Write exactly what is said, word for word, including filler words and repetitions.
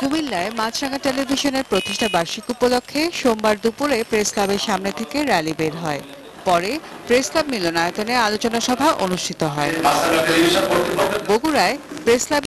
কুমিল্লায় মাছরাঙা টেলিভিশনের প্রতিষ্ঠা বার্ষিকী উপলক্ষে সোমবার দুপুরে প্রেস ক্লাবের সামনে থেকে র্যালি বের হয়। পরে প্রেস ক্লাব মিলনায়তনে আলোচনা সভা অনুষ্ঠিত হয়। বগুড়ায় প্রেস ক্লাব